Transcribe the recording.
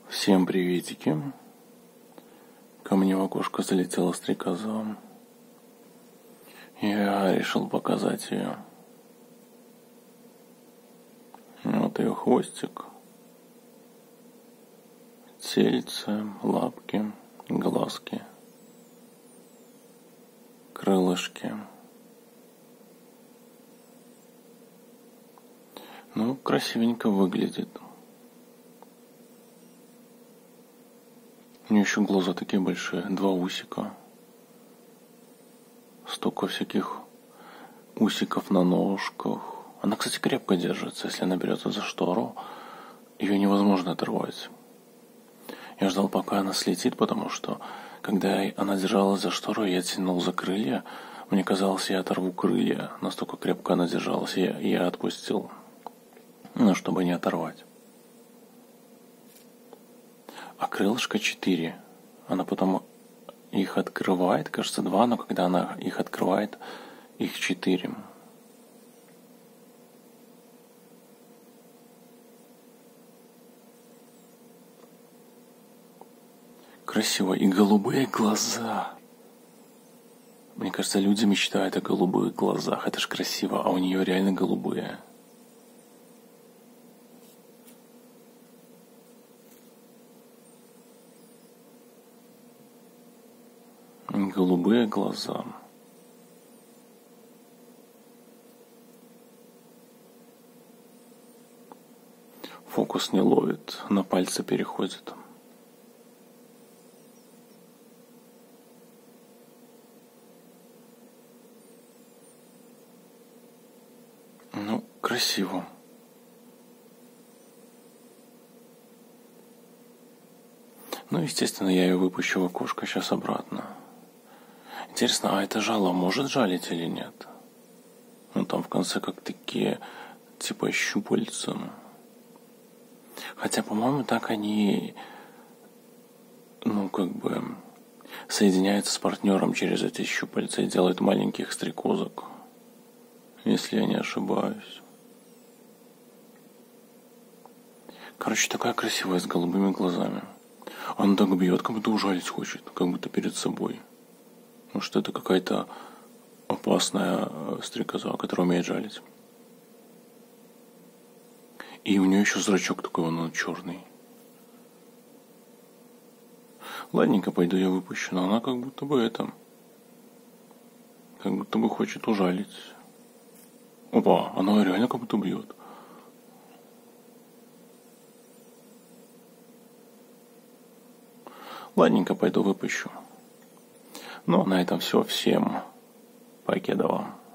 Всем приветики. Ко мне в окошко залетела стрекоза. Я решил показать ее. Вот ее хвостик, тельце, лапки, глазки, крылышки. Ну, красивенько выглядит. У нее еще глаза такие большие, 2 усика. Столько всяких усиков на ножках. Она, кстати, крепко держится. Если она берется за штору, ее невозможно оторвать. Я ждал, пока она слетит, потому что, когда она держалась за штору, я тянул за крылья. Мне казалось, я оторву крылья. Настолько крепко она держалась, я отпустил. Чтобы не оторвать. А крылышко 4. Она потом их открывает, кажется, 2, но когда она их открывает, их 4. Красиво. И голубые глаза. Мне кажется, люди мечтают о голубых глазах. Это ж красиво, а у нее реально голубые. Голубые глаза. Фокус не ловит, на пальцы переходит. Ну, красиво. Ну, естественно, я ее выпущу в окошко сейчас обратно. Интересно, а это жало может жалить или нет? Ну, там в конце как такие, типа, щупальца. Хотя, по-моему, так они, соединяются с партнером через эти щупальца и делают маленьких стрекозок. Если я не ошибаюсь. Короче, такая красивая, с голубыми глазами. Она так бьет, как будто ужалить хочет, как будто перед собой. Может, это какая-то опасная стрекоза, которая умеет жалить. И у нее еще зрачок такой, он черный. Ладненько, пойду я выпущу, но она как будто бы хочет ужалить. Опа, она реально как будто бьет. Ладненько, пойду выпущу. Ну, на этом все. Всем покедова.